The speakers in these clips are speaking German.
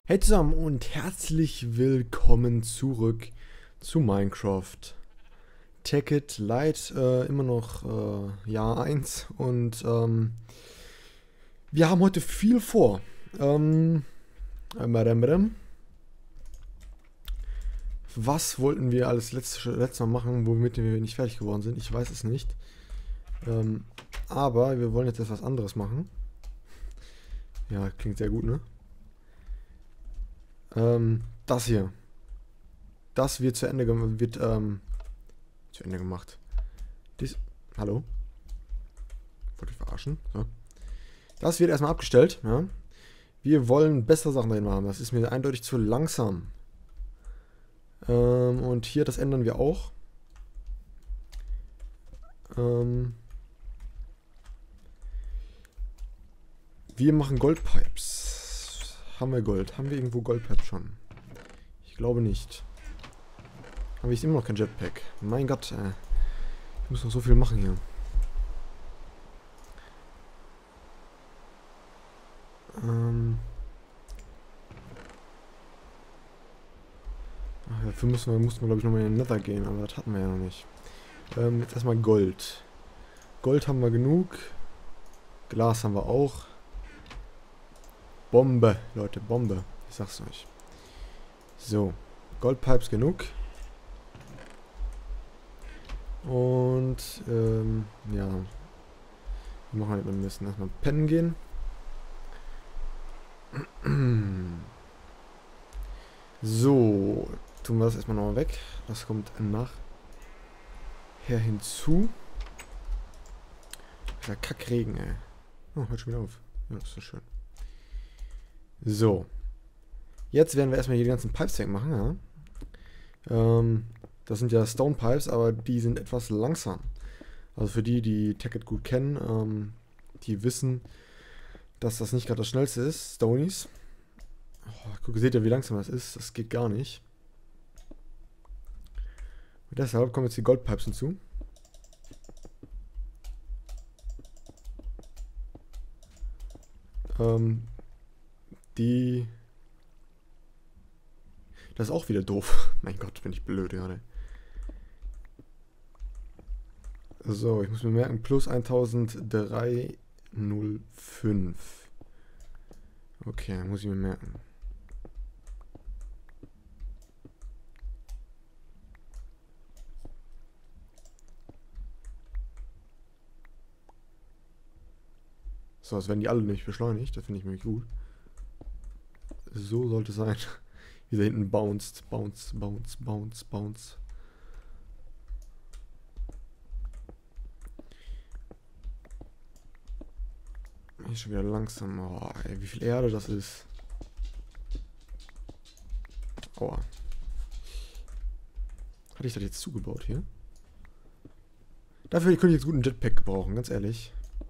Hey zusammen und herzlich willkommen zurück zu Minecraft. Tekkit Lite, immer noch Jahr 1 und wir haben heute viel vor. Was wollten wir alles letztes Mal machen, womit wir nicht fertig geworden sind? Ich weiß es nicht. Aber wir wollen jetzt etwas anderes machen. Ja, klingt sehr gut, ne? Das hier. Das wird zu Ende gemacht. Hallo? Wollte ich verarschen? So. Das wird erstmal abgestellt. Ja. Wir wollen bessere Sachen drin haben. Das ist mir eindeutig zu langsam. Und hier, das ändern wir auch. Wir machen Goldpipes. Haben wir Gold? Haben wir irgendwo Goldpipes schon? Ich glaube nicht. Aber ich immer noch kein Jetpack. Mein Gott, ich muss noch so viel machen hier. Dafür mussten wir glaube ich, nochmal in den Nether gehen, aber das hatten wir ja noch nicht. Jetzt erstmal Gold. Gold haben wir genug. Glas haben wir auch. Bombe, Leute, Bombe. Ich sag's euch. So, Goldpipes genug. Und, ja. Wir müssen erstmal pennen gehen. So, tun wir das erstmal nochmal weg. Das kommt nachher hinzu. Dieser Kackregen, ey. Oh, hört schon wieder auf. Ja, das ist so schön. So. Jetzt werden wir erstmal hier die ganzen Pipes wegmachen, ja. Das sind ja Stone Pipes, aber die sind etwas langsam. Also für die, die Tekkit gut kennen, die wissen, dass das nicht gerade das schnellste ist. Stonies. Oh, guck, seht ihr, wie langsam das ist? Das geht gar nicht. Und deshalb kommen jetzt die Goldpipes hinzu. Das ist auch wieder doof. Mein Gott, bin ich blöd gerade. So, ich muss mir merken, plus 1305. Okay, muss ich mir merken. So, als werden die alle nicht beschleunigt. Das finde ich nämlich gut. So sollte es sein. Wie da hinten bounced, bounce, bounce, bounce, bounce. Hier schon wieder langsam. Oh, ey, wie viel Erde das ist. Aua. Hatte ich das jetzt zugebaut hier? Dafür könnte ich jetzt gut einen Jetpack gebrauchen, ganz ehrlich.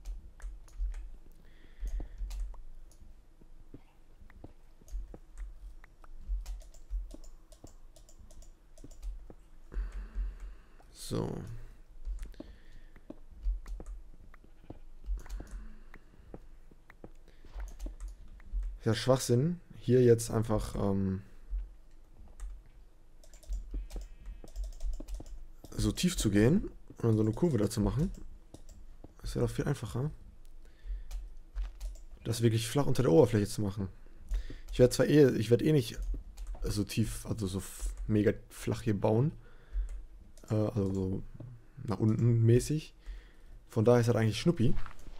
So. Ist ja Schwachsinn, hier jetzt einfach so tief zu gehen und dann so eine Kurve da zu machen. Das wäre doch viel einfacher. Das wirklich flach unter der Oberfläche zu machen. Ich werde eh nicht so tief, also so mega flach hier bauen. Also so nach unten mäßig. Von daher ist das eigentlich Schnuppi.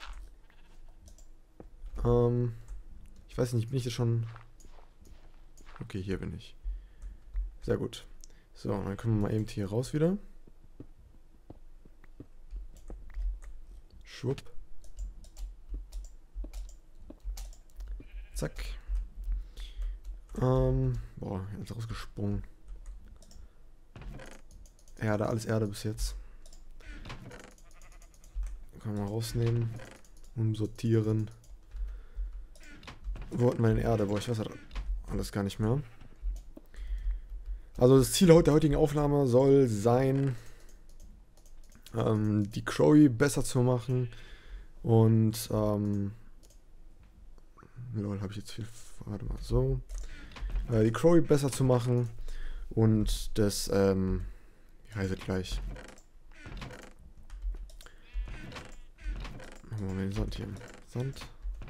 Ich weiß nicht, bin ich jetzt schon... Okay, hier bin ich. Sehr gut. So, dann können wir mal eben hier raus wieder. Schwupp. Zack. Boah, jetzt rausgesprungen. Erde, alles Erde bis jetzt. Können wir mal rausnehmen. Umsortieren. Wo hatten wir denn Erde? Boah, ich weiß alles gar nicht mehr. Also das Ziel der heutigen Aufnahme soll sein, die Crowey besser zu machen und Lol, habe ich jetzt viel. Warte mal, so. Die Quarry besser zu machen. Und das, wie heißt es gleich? Machen wir mal den Sand hier. Sand.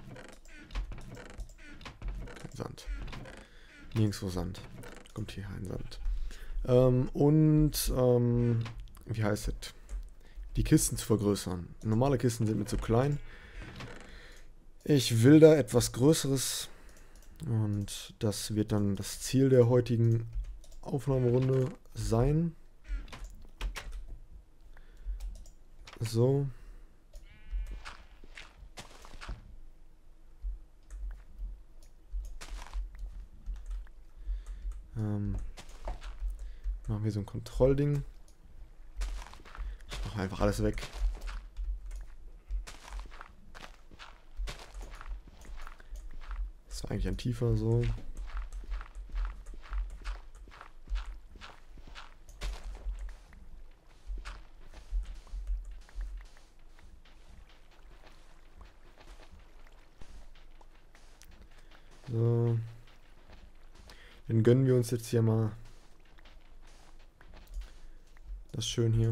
Kein Sand. Nirgendwo Sand. Kommt hier ein Sand. Wie heißt es? Die Kisten zu vergrößern. Normale Kisten sind mir zu klein. Ich will da etwas Größeres. Und das wird dann das Ziel der heutigen Aufnahmerunde sein. So. Machen wir so ein Kontrollding. Ich mache einfach alles weg. Das war eigentlich ein tiefer so. So. Dann gönnen wir uns jetzt hier mal das schön hier.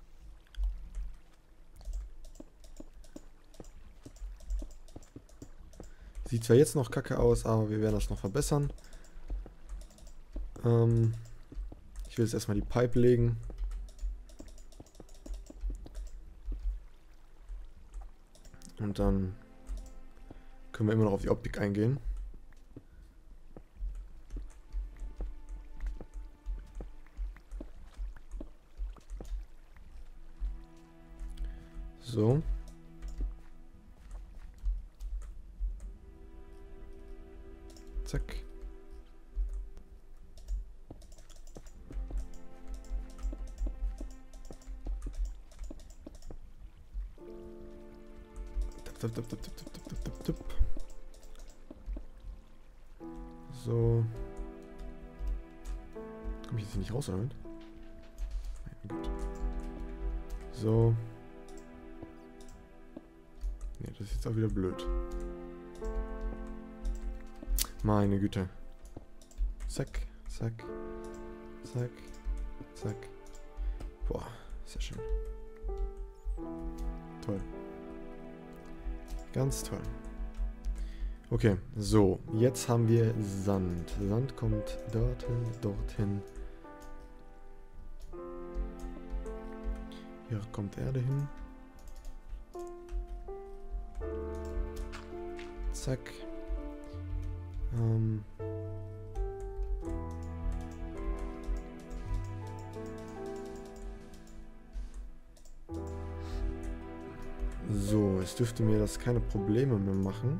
Sieht zwar jetzt noch kacke aus, aber wir werden das noch verbessern. Ich will jetzt erstmal die Pipe legen. Und dann können wir immer noch auf die Optik eingehen. So. Zack. Tup, tup, tup, tup, tup, tup, tup, tup, tup. So. Komm ich jetzt hier nicht raus, oder? Nein, gut. So. Ne, das ist jetzt auch wieder blöd. Meine Güte. Zack, zack, zack, zack. Boah, sehr schön. Toll. Ganz toll. Okay, so. Jetzt haben wir Sand. Sand kommt dorthin, dorthin. Hier kommt Erde hin. Zack. So, es dürfte mir das keine Probleme mehr machen.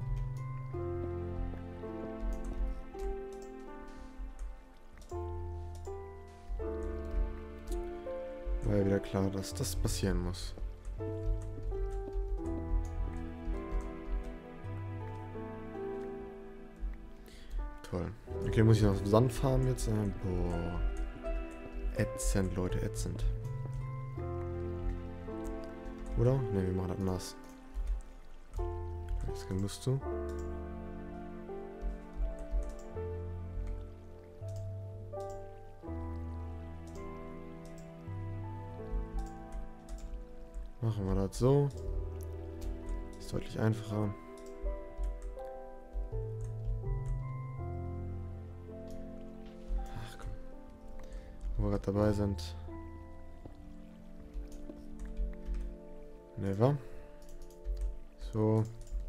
War ja wieder klar, dass das passieren muss. Toll. Okay, muss ich noch Sand farmen jetzt? Boah. Ätzend, Leute, ätzend. Oder? Ne, wir machen das nass. Da hab ich keine Lust zu. Machen wir das so. Ist deutlich einfacher. Ach komm. Wo wir gerade dabei sind. Never. So.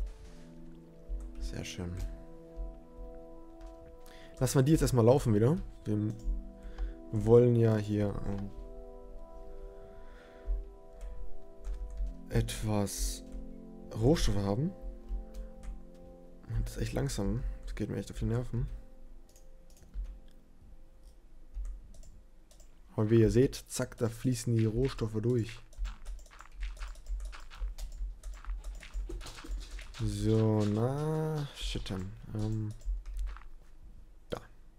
Sehr schön. Lassen wir die jetzt erstmal laufen wieder. Wir wollen ja hier etwas Rohstoffe haben. Und das ist echt langsam. Das geht mir echt auf die Nerven. Aber wie ihr seht, zack, da fließen die Rohstoffe durch. So, na, shit dann. Da.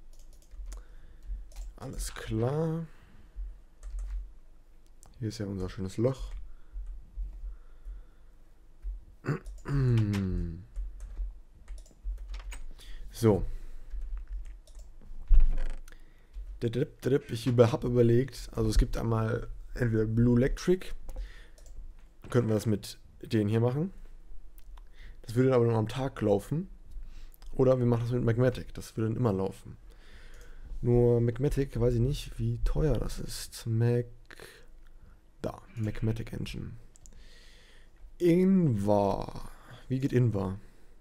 Alles klar. Hier ist ja unser schönes Loch. So. Ich habe überlegt, also es gibt einmal entweder Blue Electric, könnten wir das mit denen hier machen. Das würde dann aber nur am Tag laufen. Oder wir machen das mit Magmatic, das würde dann immer laufen. Nur Magmatic, weiß ich nicht, wie teuer das ist. Magmatic Engine. Invar. Wie geht Invar?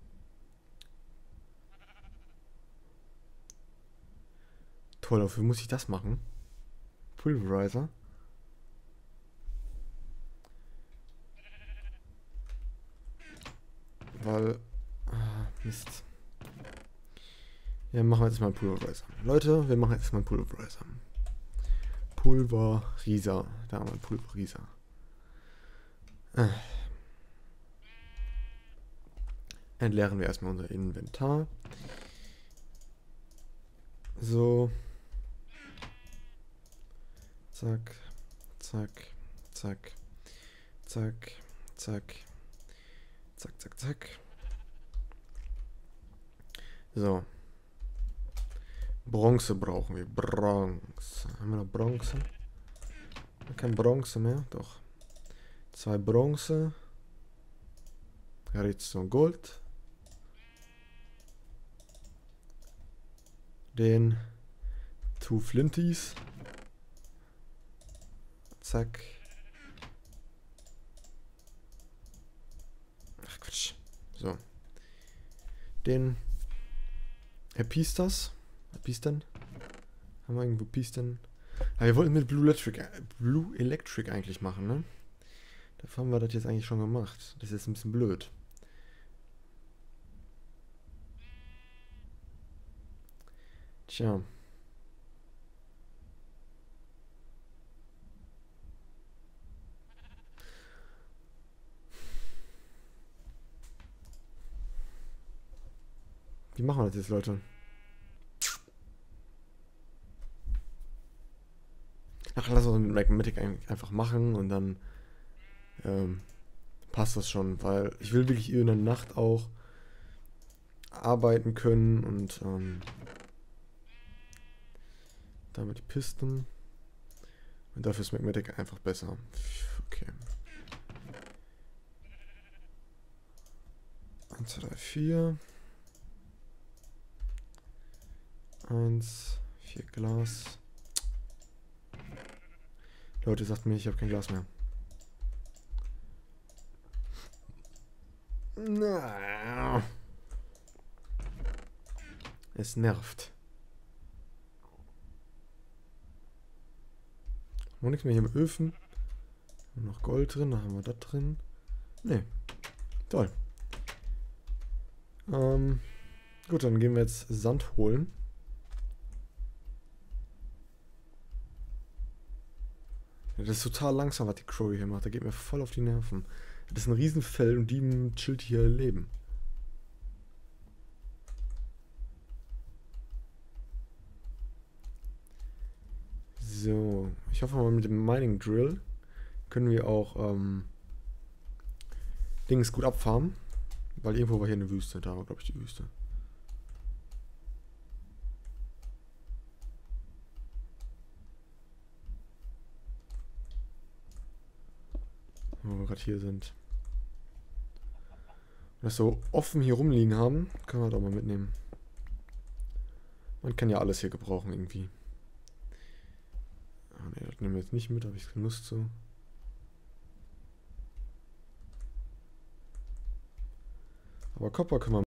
Toll, dafür muss ich das machen. Pulverizer. Weil... Mist. Ja, machen wir jetzt mal einen Pulverizer. Leute, wir machen jetzt mal einen Pulverizer. Pulverizer. Da haben wir einen Pulverizer. Entleeren wir erstmal unser Inventar. So. Zack, zack, zack, zack, zack, zack, zack, zack. So. Bronze brauchen wir. Bronze. Haben wir noch Bronze? Kein Bronze mehr? Doch. 2 Bronze. Redstone Gold. Den 2 Flinties. Zack. Ach Quatsch. So. Den Pistas. Pistan? Haben wir irgendwo Pistan? Aber wir wollten mit Blue Electric eigentlich machen, ne? Dafür haben wir das jetzt eigentlich schon gemacht. Das ist jetzt ein bisschen blöd. Tja. Wie machen wir das jetzt, Leute? Ach, lass uns mit Magmatic einfach machen und dann passt das schon, weil ich will wirklich in der Nacht auch arbeiten können und damit die Pisten und dafür ist Magmatic einfach besser. Okay. 1, 2, 3, 4. 1, 4 Glas. Leute, sagt mir, ich habe kein Glas mehr. Na. Es nervt. Noch nichts mehr hier im Öfen. Noch Gold drin, da haben wir das drin. Ne. Toll. Gut, dann gehen wir jetzt Sand holen. Ja, das ist total langsam, was die Crow hier macht. Da geht mir voll auf die Nerven. Das ist ein Riesenfell und die chillt hier Leben. So, ich hoffe mal mit dem Mining Drill können wir auch Dings gut abfarmen. Weil irgendwo war hier eine Wüste. Da war, glaube ich, die Wüste. Wo wir gerade hier sind. Wenn wir das so offen hier rumliegen haben, können wir das auch mal mitnehmen. Man kann ja alles hier gebrauchen irgendwie. Ah ne, das nehmen wir jetzt nicht mit, habe ich keine Lust zu. Aber Copper können wir